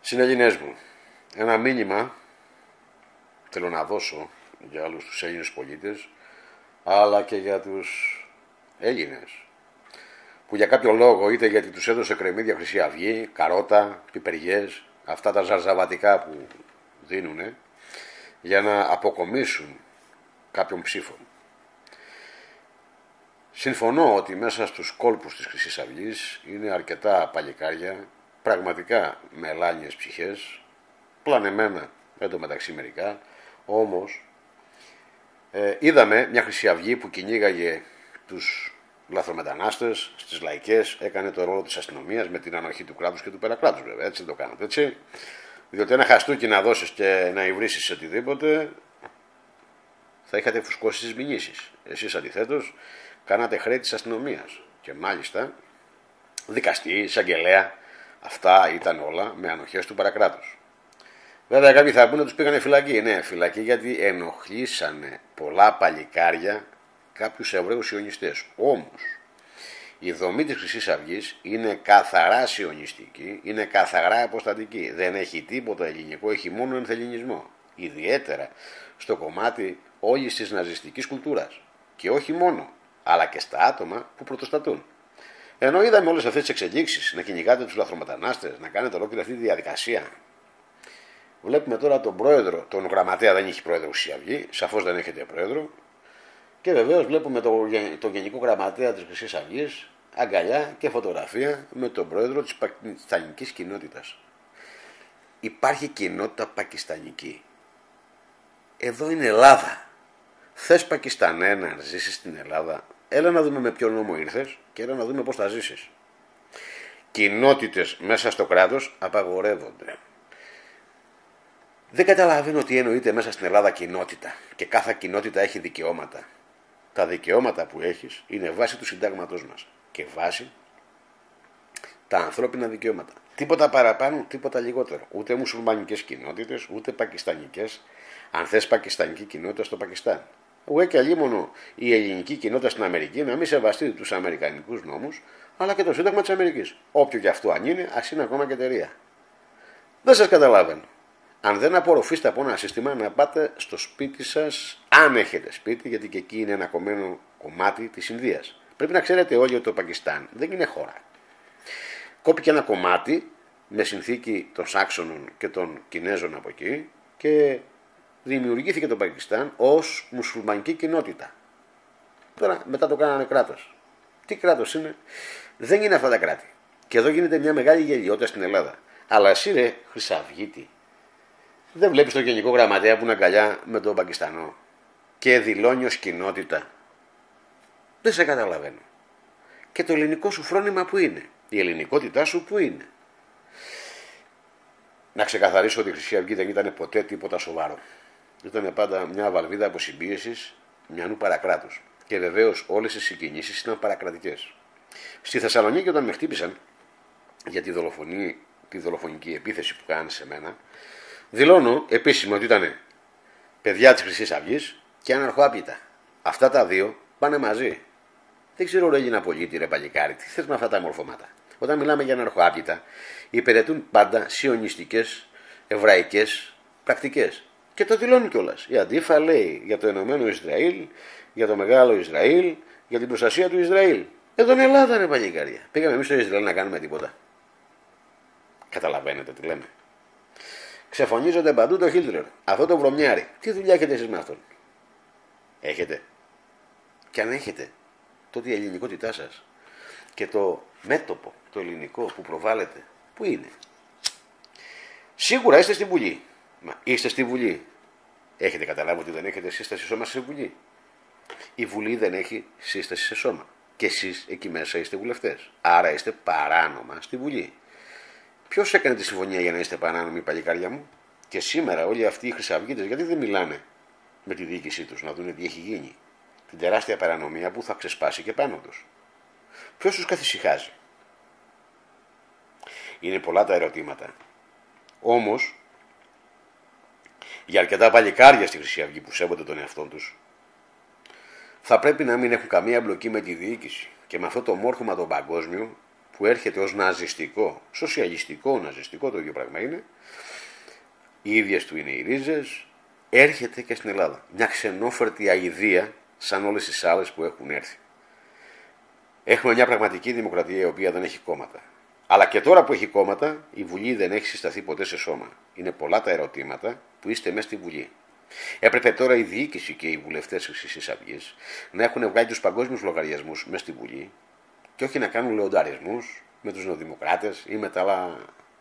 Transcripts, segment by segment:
Συνελληνές μου, ένα μήνυμα θέλω να δώσω για όλους τους Έλληνες πολίτες, αλλά και για τους Έλληνες που για κάποιο λόγο, είτε γιατί τους έδωσε κρεμμύδια Χρυσή Αυγή, καρότα, πιπεριές, αυτά τα ζαρζαβατικά που δίνουνε, για να αποκομίσουν κάποιον ψήφο. Συμφωνώ ότι μέσα στους κόλπους της Χρυσής Αυγής είναι αρκετά παλικάρια, πραγματικά μελάνιες ψυχές, πλανεμένα εντωμεταξύ μερικά, όμως είδαμε μια Χρυσή Αυγή που κυνήγαγε τους λαθρομετανάστες στις λαϊκές, έκανε το ρόλο της αστυνομίας με την αναρχή του κράτους και του περακράτους, βέβαια, έτσι δεν το κάνατε, έτσι. Διότι ένα χαστούκι να δώσεις και να υβρήσεις σε οτιδήποτε, θα είχατε φουσκώσει τις μηνύσεις. Εσείς αντιθέτως κάνατε χρέη της αστυνομίας. Και μάλιστα δικαστή, εισαγγελέα, αυτά ήταν όλα με ανοχές του παρακράτους. Βέβαια κάποιοι θα πούνε τους πήγανε φυλακή. Ναι, φυλακή γιατί ενοχλήσανε πολλά παλικάρια κάποιους Εβραίους σιωνιστές. Όμως η δομή της Χρυσής Αυγής είναι καθαρά σιωνιστική, είναι καθαρά αποστατική. Δεν έχει τίποτα ελληνικό, έχει μόνο ενθεληνισμό. Ιδιαίτερα στο κομμάτι όλης της ναζιστικής κουλτούρας. Και όχι μόνο, αλλά και στα άτομα που πρωτοστατούν. Ενώ είδαμε όλες αυτές τις εξελίξεις, να κυνηγάτε τους λαθρομετανάστες, να κάνετε ολόκληρη αυτή τη διαδικασία. Βλέπουμε τώρα τον πρόεδρο, τον γραμματέα, δεν έχει πρόεδρο Χρυσή Αυγή, σαφώς δεν έχετε πρόεδρο. Και βεβαίως βλέπουμε τον γενικό γραμματέα της Χρυσής Αυγής, αγκαλιά και φωτογραφία με τον πρόεδρο της πακιστανικής κοινότητας. Υπάρχει κοινότητα πακιστανική. Εδώ είναι Ελλάδα. Θες Πακιστανέ να ζήσεις στην Ελλάδα, έλα να δούμε με ποιο νόμο ήρθες και έλα να δούμε πώς θα ζήσεις. Κοινότητες μέσα στο κράτος απαγορεύονται. Δεν καταλαβαίνω τι εννοείται μέσα στην Ελλάδα κοινότητα. Και κάθε κοινότητα έχει δικαιώματα. Τα δικαιώματα που έχεις είναι βάση του συντάγματός μας και βάση τα ανθρώπινα δικαιώματα. Τίποτα παραπάνω, τίποτα λιγότερο. Ούτε μουσουλμανικές κοινότητες, ούτε πακιστανικές. Αν θες πακιστανική κοινότητα στο Πακιστάν. Ούτε και αλλήμωνο η ελληνική κοινότητα στην Αμερική να μην σεβαστεί τους αμερικανικούς νόμους, αλλά και το Σύνταγμα της Αμερικής. Όποιο και αυτό αν είναι, ας είναι ακόμα και εταιρεία. Δεν σας καταλαβαίνω. Αν δεν απορροφήσετε από ένα σύστημα, να πάτε στο σπίτι σας, αν έχετε σπίτι, γιατί και εκεί είναι ένα κομμένο κομμάτι της Ινδίας. Πρέπει να ξέρετε όλοι ότι το Πακιστάν δεν είναι χώρα. Κόπηκε ένα κομμάτι με συνθήκη των Σάξονων και των Κινέζων από εκεί και δημιουργήθηκε το Πακιστάν ως μουσουλμανική κοινότητα. Τώρα μετά το κάνανε κράτος. Τι κράτος είναι? Δεν είναι αυτά τα κράτη. Και εδώ γίνεται μια μεγάλη γελιότητα στην Ελλάδα. Αλλά εσύ ρε Χρυσαυγίτη, δεν βλέπεις τον γενικό γραμματέα που είναι αγκαλιά με τον Πακιστανό και δηλώνει ως κοινότητα? Δεν σε καταλαβαίνω. Και το ελληνικό σου φρόνημα που είναι? Η ελληνικότητά σου που είναι? Να ξεκαθαρίσω ότι η Χρυσή Αυγή δεν ήταν ποτέ τίποτα σοβαρό. Ήταν πάντα μια βαλβίδα αποσυμπίεσης μιανού παρακράτους. Και βεβαίως όλες οι συγκινήσεις ήταν παρακρατικές. Στη Θεσσαλονίκη όταν με χτύπησαν για τη δολοφονική επίθεση που κάνανε σε μένα, δηλώνω επίσημα ότι ήταν παιδιά της Χρυσής Αυγής και αναρχοάπιτα. Αυτά τα δύο πάνε μαζί. Δεν ξέρω ρε Έλληνα πολίτη, ρε παλικάρι, τι θες με αυτά τα μορφώματα? Όταν μιλάμε για αναρχοάπιτα, υπηρετούν πάντα σιωνιστικές, εβραϊκές πρακτικές. Και το δηλώνει κιόλας. Η Αντίφα λέει για το Ενωμένο Ισραήλ, για το Μεγάλο Ισραήλ, για την προστασία του Ισραήλ. Εδώ είναι Ελλάδα, ρε παλικάρια. Πήγαμε εμείς στο Ισραήλ να κάνουμε τίποτα? Καταλαβαίνετε τι λέμε? Ξεφωνίζονται παντού το Χίτλερ. Αυτό το βρωμιάρι. Τι δουλειά έχετε εσείς με αυτόν? Έχετε? Και αν έχετε, τότε η ελληνικότητά σας και το μέτωπο, το ελληνικό που προβάλλετε, πού είναι? Σίγουρα είστε στη Βουλή. Μα είστε στη Βουλή. Έχετε καταλάβει ότι δεν έχετε σύσταση σώμα στη Βουλή? Η Βουλή δεν έχει σύσταση σε σώμα. Και εσείς εκεί μέσα είστε βουλευτές. Άρα είστε παράνομα στη Βουλή. Ποιος έκανε τη συμφωνία για να είστε παράνομοι, παλικάρια μου? Και σήμερα όλοι αυτοί οι χρυσαυγίτες γιατί δεν μιλάνε με τη διοίκησή τους να δουν τι έχει γίνει? Την τεράστια παρανομία που θα ξεσπάσει και πάνω τους. Ποιος τους καθησυχάζει? Είναι πολλά τα ερωτήματα. Όμως, για αρκετά παλικάρια στη Χρυσή Αυγή που σέβονται τον εαυτό τους, θα πρέπει να μην έχουν καμία εμπλοκή με τη διοίκηση και με αυτό το μόρφωμα το παγκόσμιο που έρχεται ως ναζιστικό, σοσιαλιστικό, ναζιστικό, το ίδιο πράγμα είναι, οι ίδιες του είναι οι ρίζες, έρχεται και στην Ελλάδα. Μια ξενόφερτη αηδία σαν όλες τις άλλες που έχουν έρθει. Έχουμε μια πραγματική δημοκρατία η οποία δεν έχει κόμματα. Αλλά και τώρα που έχει κόμματα, η Βουλή δεν έχει συσταθεί ποτέ σε σώμα. Είναι πολλά τα ερωτήματα που είστε μέσα στη Βουλή. Έπρεπε τώρα η διοίκηση και οι βουλευτές της Χρυσής Αυγής να έχουν βγάλει τους παγκόσμιους λογαριασμούς μέσα στη Βουλή και όχι να κάνουν λεονταρισμούς με τους νεοδημοκράτες ή με τα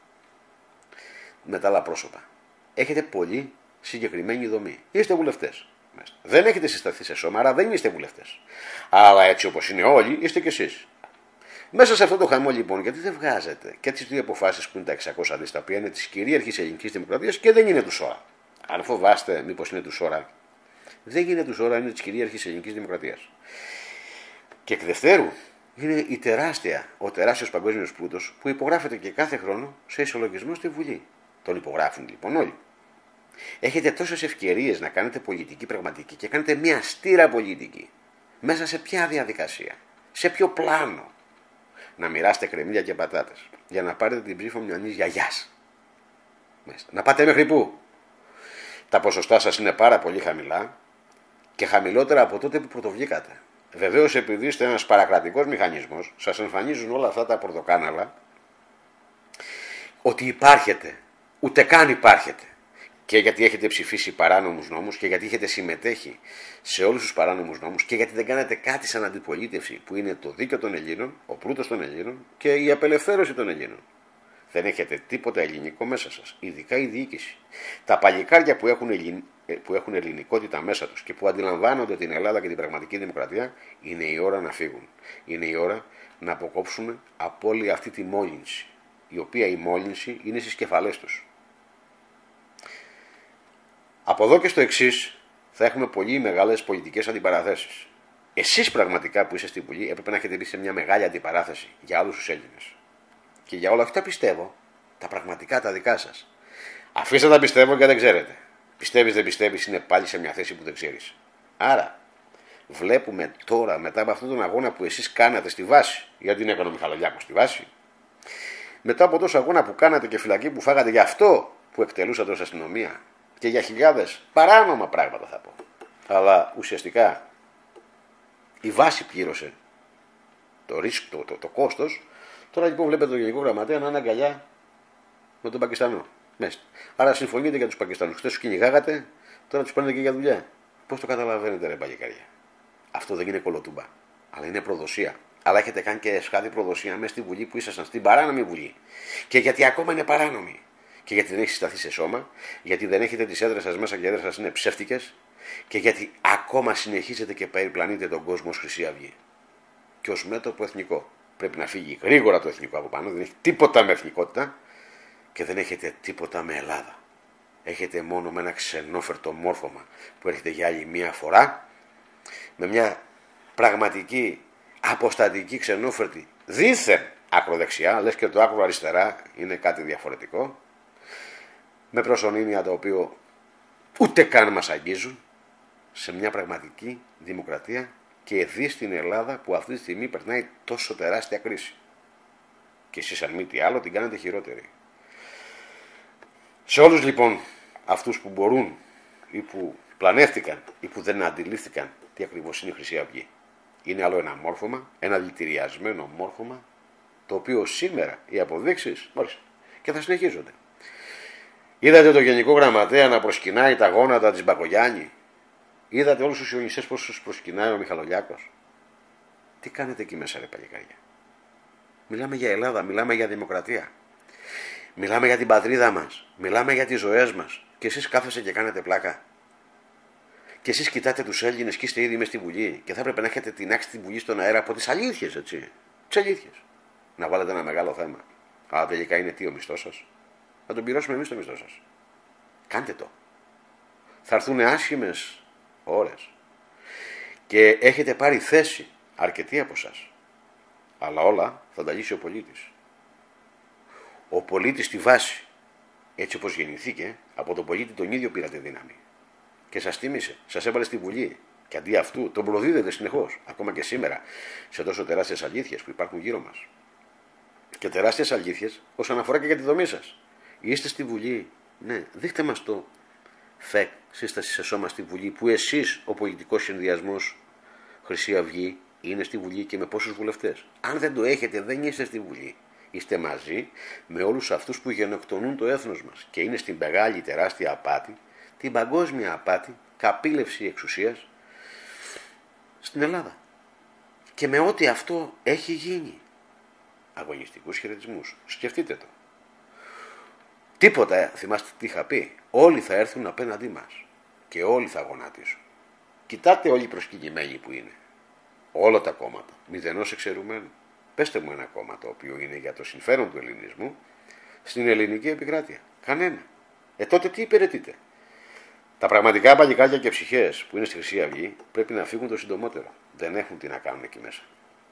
άλλα πρόσωπα. Έχετε πολύ συγκεκριμένη δομή. Είστε βουλευτές. Δεν έχετε συσταθεί σε σώμα, άρα δεν είστε βουλευτές. Αλλά έτσι όπως είναι όλοι, είστε κι εσείς. Μέσα σε αυτό το χαμό λοιπόν, γιατί δεν βγάζετε και τις δύο αποφάσεις που είναι τα 600 δις, τα οποία είναι της κυρίαρχης ελληνικής δημοκρατίας και δεν είναι του ΣΟΡΑ. Αν φοβάστε, μήπως είναι του ΣΟΡΑ. Δεν είναι του ΣΟΡΑ, είναι της κυρίαρχης ελληνικής δημοκρατίας. Και εκ δευτέρου, είναι ο τεράστιος παγκόσμιος πλούτος που υπογράφεται και κάθε χρόνο σε ισολογισμό στη Βουλή. Τον υπογράφουν λοιπόν όλοι. Έχετε τόσες ευκαιρίες να κάνετε πολιτική πραγματική και κάνετε μια στήρα πολιτική. Μέσα σε ποια διαδικασία, σε ποιο πλάνο. Να μοιράσετε κρεμμύδια και πατάτες για να πάρετε την ψήφο μιανής γιαγιάς. Να πάτε μέχρι πού? Τα ποσοστά σας είναι πάρα πολύ χαμηλά και χαμηλότερα από τότε που πρωτοβγήκατε. Βεβαίως, επειδή είστε ένας παρακρατικός μηχανισμός, σας εμφανίζουν όλα αυτά τα πορτοκάναλα ότι υπάρχετε, ούτε καν υπάρχετε. Και γιατί έχετε ψηφίσει παράνομους νόμους και γιατί έχετε συμμετέχει σε όλους τους παράνομους νόμους και γιατί δεν κάνετε κάτι σαν αντιπολίτευση που είναι το δίκαιο των Ελλήνων, ο πλούτος των Ελλήνων και η απελευθέρωση των Ελλήνων. Δεν έχετε τίποτα ελληνικό μέσα σας, ειδικά η διοίκηση. Τα παλικάρια που έχουν ελληνικότητα μέσα τους και που αντιλαμβάνονται την Ελλάδα και την πραγματική δημοκρατία, είναι η ώρα να φύγουν. Είναι η ώρα να αποκόψουμε από όλη αυτή τη μόλυνση, η οποία η μόλυνση είναι στις κεφαλές τους. Από εδώ και στο εξής θα έχουμε πολύ μεγάλες πολιτικές αντιπαραθέσεις. Εσείς πραγματικά που είστε στη Βουλή έπρεπε να έχετε μπει σε μια μεγάλη αντιπαράθεση για όλους τους Έλληνες. Και για όλα αυτά πιστεύω, τα πραγματικά τα δικά σας. Αφήστε τα πιστεύω και δεν ξέρετε. Πιστεύεις δεν πιστεύεις είναι πάλι σε μια θέση που δεν ξέρεις. Άρα βλέπουμε τώρα μετά από αυτόν τον αγώνα που εσείς κάνατε στη βάση, γιατί την έκανε ο Μιχαλολιάκος στη βάση, μετά από τόσο αγώνα που κάνατε και φυλακή που φάγατε για αυτό που εκτελούσατε ως αστυνομία, και για χιλιάδες παράνομα πράγματα θα πω. Αλλά ουσιαστικά η βάση πλήρωσε το κόστος. Τώρα λοιπόν βλέπετε τον Γενικό Γραμματέα να είναι αγκαλιά με τον Πακιστανό. Μέσα. Άρα συμφωνείτε για τους Πακιστανούς. Χθες τους κυνηγάγατε, τώρα τους παίρνετε και για δουλειά. Πώς το καταλαβαίνετε, ρε παλικάρια? Αυτό δεν είναι κολοτούμπα, αλλά είναι προδοσία. Αλλά έχετε κάνει και εσχάτη προδοσία μέσα στη Βουλή που ήσασταν, στην παράνομη Βουλή. Και γιατί ακόμα είναι παράνομη. Και γιατί δεν έχει συσταθεί σε σώμα, γιατί δεν έχετε τις έδρες σας μέσα και οι έδρες σας είναι ψεύτικες, και γιατί ακόμα συνεχίζετε και περιπλανείτε τον κόσμο ως Χρυσή Αυγή. Και ως μέτωπο εθνικό. Πρέπει να φύγει γρήγορα το εθνικό από πάνω, δεν έχει τίποτα με εθνικότητα και δεν έχετε τίποτα με Ελλάδα. Έχετε μόνο με ένα ξενόφερτο μόρφωμα που έρχεται για άλλη μία φορά, με μια πραγματική αποστατική ξενόφερτη δίθεν ακροδεξιά, λες και το άκρο αριστερά είναι κάτι διαφορετικό, με προσωνύμια το οποίο ούτε καν μας αγγίζουν, σε μια πραγματική δημοκρατία και δει στην Ελλάδα που αυτή τη στιγμή περνάει τόσο τεράστια κρίση. Και εσείς αν μη τι άλλο την κάνετε χειρότερη. Σε όλους λοιπόν αυτούς που μπορούν ή που πλανεύτηκαν ή που δεν αντιλήφθηκαν τι ακριβώς είναι η Χρυσή Αυγή, είναι άλλο ένα μόρφωμα, ένα δηλητηριασμένο μόρφωμα, το οποίο σήμερα οι αποδείξεις και θα συνεχίζονται. Είδατε το Γενικό Γραμματέα να προσκυνάει τα γόνατα της Μπακογιάννη? Είδατε όλους τους σιωνιστές πώς τους προσκυνάει ο Μιχαλολιάκος? Τι κάνετε εκεί μέσα, ρε παλικάρια? Μιλάμε για Ελλάδα, μιλάμε για δημοκρατία. Μιλάμε για την πατρίδα μας, μιλάμε για τις ζωές μας. Και εσείς κάθεστε και κάνετε πλάκα. Και εσείς κοιτάτε τους Έλληνες και είστε ήδη μες στη Βουλή. Και θα έπρεπε να έχετε τεινάξει τη Βουλή στον αέρα από τις αλήθειες, έτσι. Τις αλήθειες. Να βάλετε ένα μεγάλο θέμα. Αλλά τελικά είναι τι ο μισθός σας? Θα τον πληρώσουμε εμείς το μισθό σας. Κάντε το. Θα έρθουν άσχημες ώρες. Και έχετε πάρει θέση αρκετοί από εσάς. Αλλά όλα θα τα λύσει ο πολίτης. Ο πολίτης στη βάση, έτσι όπως γεννηθήκε, από τον πολίτη τον ίδιο πήρατε δύναμη. Και σας τίμησε, σας έβαλε στη Βουλή. Και αντί αυτού τον προδίδετε συνεχώς, ακόμα και σήμερα, σε τόσο τεράστιες αλήθειες που υπάρχουν γύρω μας. και τεράστιες αλήθειες όσον αφορά και για τη δομή σας. Είστε στη Βουλή. Ναι, δείχτε μας το ΦΕΚ, σύσταση σε σώμα στη Βουλή, που εσείς ο πολιτικός συνδυασμός Χρυσή Αυγή είναι στη Βουλή και με πόσους βουλευτές. Αν δεν το έχετε, δεν είστε στη Βουλή. Είστε μαζί με όλους αυτούς που γενοκτονούν το έθνος μας και είναι στην μεγάλη τεράστια απάτη, την παγκόσμια απάτη, καπήλευση εξουσίας στην Ελλάδα. Και με ό,τι αυτό έχει γίνει. Αγωνιστικούς χαιρετισμούς. Σκεφτείτε το. Τίποτα, θυμάστε τι είχα πει. Όλοι θα έρθουν απέναντί μας. Και όλοι θα γονατίσουν. Κοιτάτε όλοι οι προσκυνημένοι που είναι. Όλα τα κόμματα. Μηδενός εξαιρουμένου. Πέστε μου ένα κόμμα το οποίο είναι για το συμφέρον του ελληνισμού στην ελληνική επικράτεια. Κανένα. Τότε τι υπηρετείτε. Τα πραγματικά παλικάρια και ψυχές που είναι στη Χρυσή Αυγή πρέπει να φύγουν το συντομότερο. Δεν έχουν τι να κάνουν εκεί μέσα.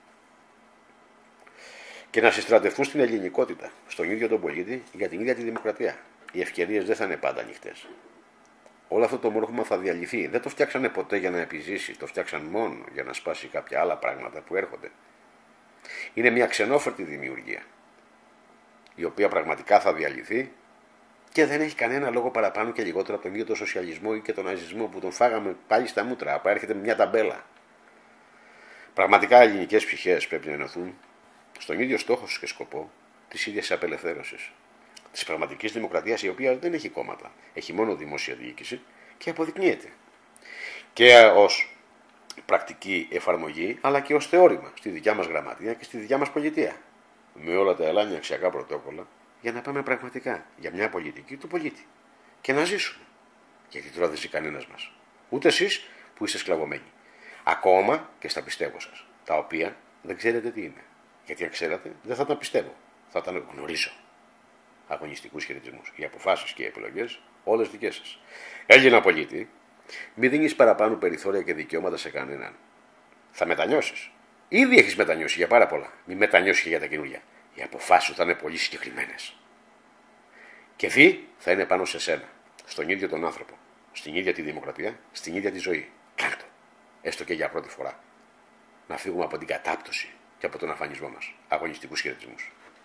Και να συστρατευτούν στην ελληνικότητα, στον ίδιο τον πολίτη, για την ίδια τη δημοκρατία. Οι ευκαιρίες δεν θα είναι πάντα ανοιχτές. Όλο αυτό το μόρφωμα θα διαλυθεί. Δεν το φτιάξανε ποτέ για να επιζήσει, το φτιάξαν μόνο για να σπάσει κάποια άλλα πράγματα που έρχονται. Είναι μια ξενόφερτη δημιουργία, η οποία πραγματικά θα διαλυθεί και δεν έχει κανένα λόγο παραπάνω και λιγότερο από τον ίδιο τον σοσιαλισμό ή και τον ναζισμό που τον φάγαμε πάλι στα μούτρα. Απάρχεται με μια ταμπέλα. Πραγματικά ελληνικές ψυχές πρέπει να ενωθούν στον ίδιο στόχο και σκοπό της ίδιας απελευθέρωσης. Της πραγματικής δημοκρατίας, η οποία δεν έχει κόμματα. Έχει μόνο δημόσια διοίκηση και αποδεικνύεται. Και ως πρακτική εφαρμογή, αλλά και ως θεώρημα στη δικιά μας γραμματεία και στη δικιά μας πολιτεία. Με όλα τα ελάνια αξιακά πρωτόκολλα για να πάμε πραγματικά για μια πολιτική του πολίτη. Και να ζήσουμε. Γιατί τώρα δεν ζει κανένας μας. Ούτε εσείς που είστε σκλαβωμένοι. Ακόμα και στα πιστεύω σας. Τα οποία δεν ξέρετε τι είναι. Γιατί αν ξέρατε, δεν θα τα πιστεύω. Θα τα γνωρίζω. Αγωνιστικούς χαιρετισμούς. Οι αποφάσεις και οι επιλογές, όλες δικές σας. Έλληνα πολίτη, μην δίνεις παραπάνω περιθώρια και δικαιώματα σε κανέναν. Θα μετανιώσεις. Ήδη έχεις μετανιώσει για πάρα πολλά. Μην μετανιώσεις και για τα καινούργια. Οι αποφάσεις σου θα είναι πολύ συγκεκριμένες. Και θα είναι πάνω σε σένα. Στον ίδιο τον άνθρωπο. Στην ίδια τη δημοκρατία, στην ίδια τη ζωή. Κάντο. Έστω και για πρώτη φορά. Να φύγουμε από την κατάπτωση και από τον αφανισμό μας. Αγωνιστικούς χαιρετισμούς.